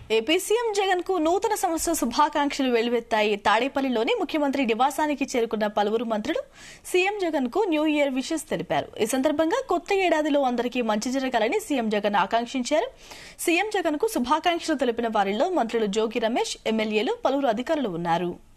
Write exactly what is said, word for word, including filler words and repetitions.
AP CM Jagan కు నూతన సంవత్సర శుభాకాంక్షలు వెల్లువెత్తాయి. తాడేపల్లిలోని ముఖ్యమంత్రి నివాసానికి చేరుకున్న పలువురు మంత్రులు సీఎం జగన్ కు న్యూ ఇయర్ విషెస్ తెలిపారు. ఈ సందర్భంగా కొత్త ఏడాదిలో అందరికీ మంచి జరగాలని సీఎం జగన్ ఆకాంక్షించారు. సీఎం జగన్ కు శుభాకాంక్షలు తెలిపిన వారిలో మంత్రులు జోగి రమేష్, ఎమ్మెల్యేలు, పలువురు అధికారులు ఉన్నారు.